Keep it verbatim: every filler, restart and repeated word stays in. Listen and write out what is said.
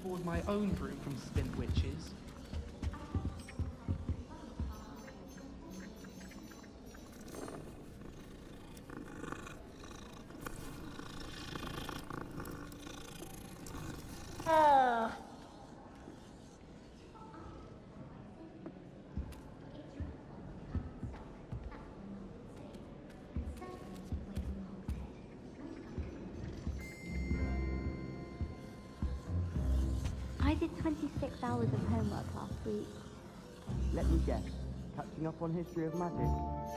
afford my own broom from Spint Witches. Oh. I did twenty-six hours of homework last week. Let me guess. Catching up on history of magic?